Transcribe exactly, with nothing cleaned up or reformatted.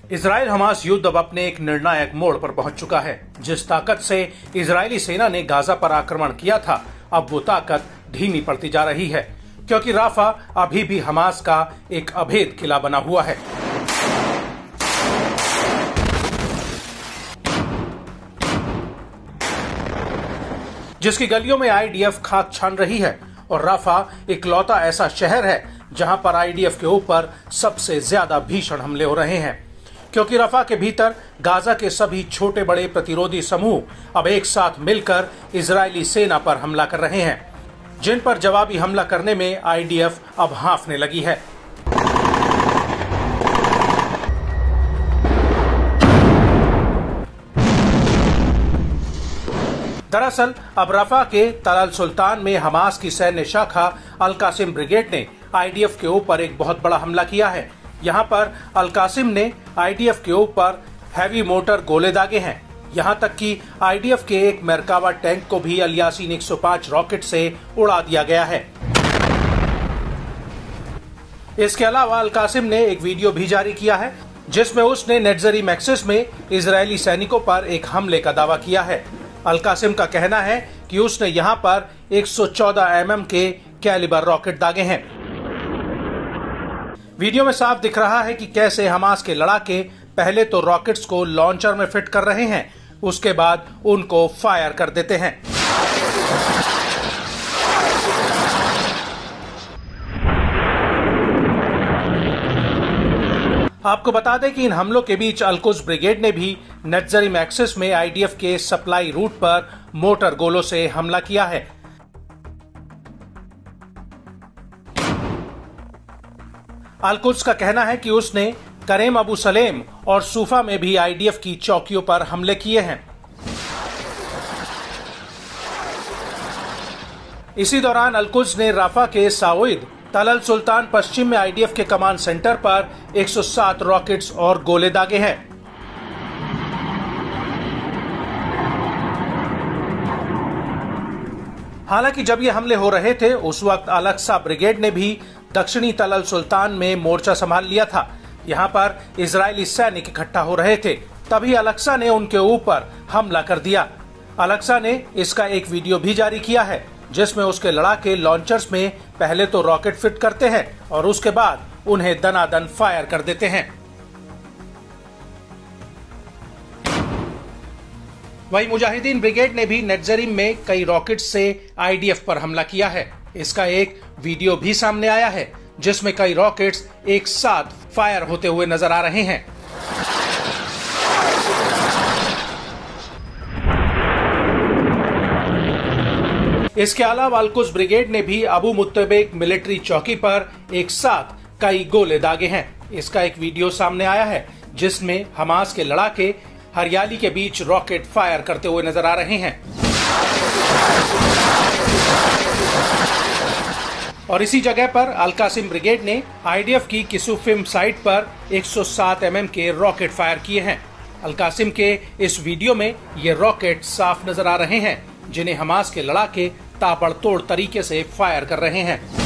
Israel Hamas युद्ध अब अपने एक निर्णायक मोड़ पर पहुंच चुका है। जिस ताकत से इजरायली सेना ने गाजा पर आक्रमण किया था, अब वो ताकत धीमी पड़ती जा रही है, क्योंकि राफा अभी भी हमास का एक अभेद किला बना हुआ है। जिसकी गलियों में आईडीएफ खाक छान रही है और राफा इकलौता ऐसा शहर है जहां पर आईडीएफ के ऊपर सबसे ज्यादा भीषण हमले हो रहे हैं, क्योंकि रफा के भीतर गाजा के सभी छोटे बड़े प्रतिरोधी समूह अब एक साथ मिलकर इजरायली सेना पर हमला कर रहे हैं, जिन पर जवाबी हमला करने में आईडीएफ अब हांफने लगी है। दरअसल अब रफा के तल अल सुल्तान में हमास की सैन्य शाखा अल कासिम ब्रिगेड ने आईडीएफ के ऊपर एक बहुत बड़ा हमला किया है। यहाँ पर अल कासिम ने आईडीएफ के ऊपर हैवी मोटर गोले दागे हैं। यहाँ तक कि आईडीएफ के एक मेरकावा टैंक को भी अल यासीन एक सौ पाँच रॉकेट से उड़ा दिया गया है। इसके अलावा अल कासिम ने एक वीडियो भी जारी किया है, जिसमें उसने नेटजरी मैक्सिस में इजरायली सैनिकों पर एक हमले का दावा किया है। अल कासिम का कहना है कि उसने यहाँ पर एक सौ चौदह एम एम के कैलिबर रॉकेट दागे हैं। वीडियो में साफ दिख रहा है कि कैसे हमास के लड़ाके पहले तो रॉकेट्स को लॉन्चर में फिट कर रहे हैं, उसके बाद उनको फायर कर देते हैं। आपको बता दें कि इन हमलों के बीच अल कुद्स ब्रिगेड ने भी नेटजरी मैक्सिस में आईडीएफ के सप्लाई रूट पर मोटर गोलों से हमला किया है। अल कुद्स का कहना है कि उसने करेम अबू सलेम और सूफा में भी आईडीएफ की चौकियों पर हमले किए हैं। इसी दौरान अल कुद्स ने राफा के साउद तल अल सुल्तान पश्चिम में आईडीएफ के कमांड सेंटर पर एक सौ सात रॉकेट्स और गोले दागे हैं। हालांकि जब ये हमले हो रहे थे, उस वक्त अल अक्सा ब्रिगेड ने भी दक्षिणी तल अल सुल्तान में मोर्चा संभाल लिया था। यहाँ पर इजरायली सैनिक इकट्ठा हो रहे थे, तभी अल अक्सा ने उनके ऊपर हमला कर दिया। अल अक्सा ने इसका एक वीडियो भी जारी किया है, जिसमें उसके लड़ाके लॉन्चर्स में पहले तो रॉकेट फिट करते हैं और उसके बाद उन्हें दनादन फायर कर देते हैं। वहीं मुजाहिदीन ब्रिगेड ने भी नेटजरीम में कई रॉकेट से आईडीएफ पर हमला किया है। इसका एक वीडियो भी सामने आया है, जिसमें कई रॉकेट्स एक साथ फायर होते हुए नजर आ रहे हैं। इसके अलावा अल कुद्स ब्रिगेड ने भी अबू मुत्तबेक मिलिट्री चौकी पर एक साथ कई गोले दागे हैं। इसका एक वीडियो सामने आया है, जिसमें हमास के लड़ाके हरियाली के बीच रॉकेट फायर करते हुए नजर आ रहे हैं। और इसी जगह पर अल कासिम ब्रिगेड ने आईडीएफ की किसुफिम साइट पर एक सौ सात एम एम के रॉकेट फायर किए हैं। अल कासिम के इस वीडियो में ये रॉकेट साफ नजर आ रहे हैं, जिन्हें हमास के लड़ाके ताबड़तोड़ तरीके से फायर कर रहे हैं।